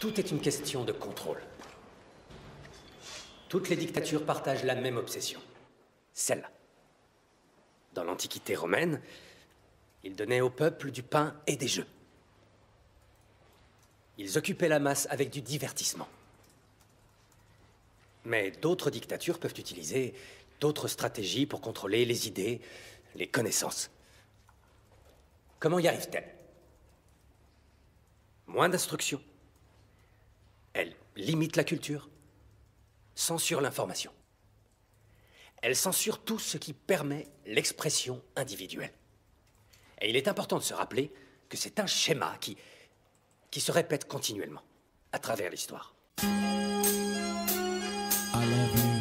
Tout est une question de contrôle. Toutes les dictatures partagent la même obsession. Celle-là. Dans l'Antiquité romaine, ils donnaient au peuple du pain et des jeux. Ils occupaient la masse avec du divertissement. Mais d'autres dictatures peuvent utiliser d'autres stratégies pour contrôler les idées, les connaissances. Comment y arrivent-elles? Moins d'instruction. Elles limitent la culture, censurent l'information. Elles censurent tout ce qui permet l'expression individuelle. Et il est important de se rappeler que c'est un schéma qui se répète continuellement à travers l'histoire. I love you.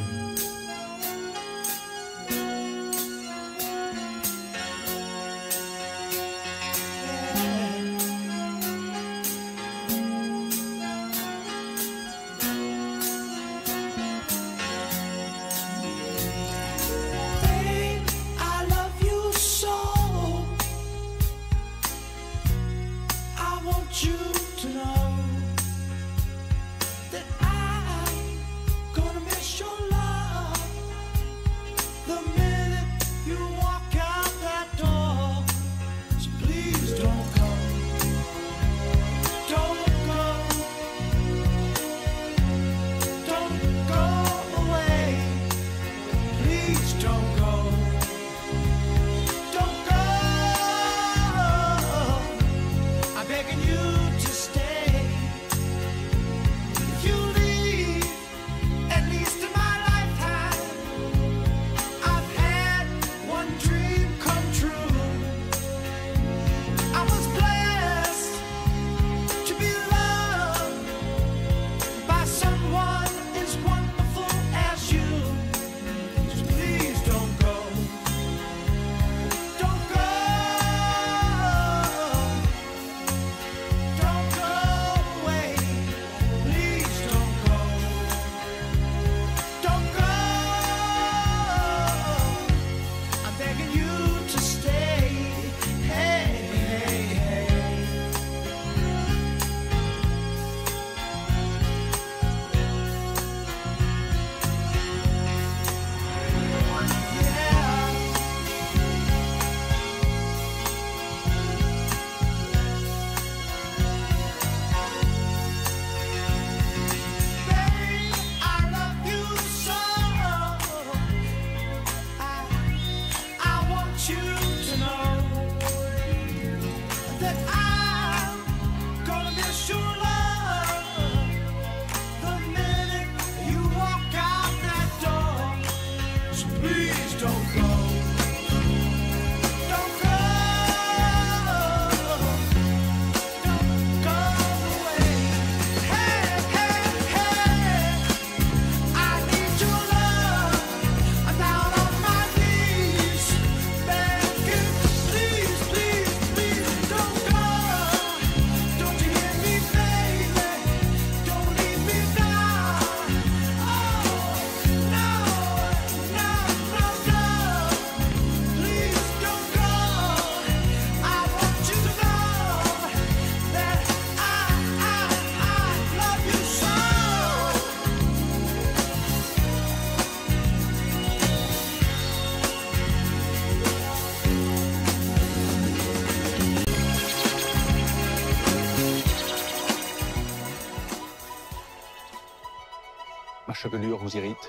Ma chevelure vous irrite,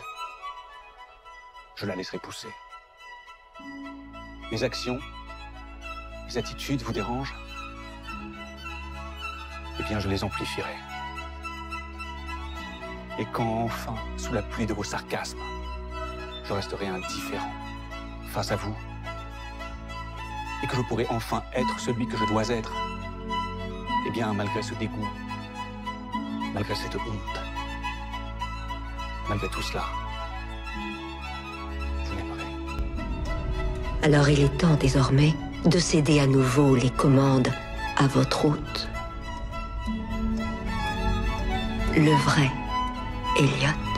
je la laisserai pousser. Mes actions, mes attitudes vous dérangent, eh bien je les amplifierai. Et quand enfin, sous la pluie de vos sarcasmes, je resterai indifférent face à vous, et que je pourrai enfin être celui que je dois être, eh bien malgré ce dégoût, malgré cette honte, malgré tout cela, je l'aimerai. Alors il est temps désormais de céder à nouveau les commandes à votre hôte. Le vrai Elliot.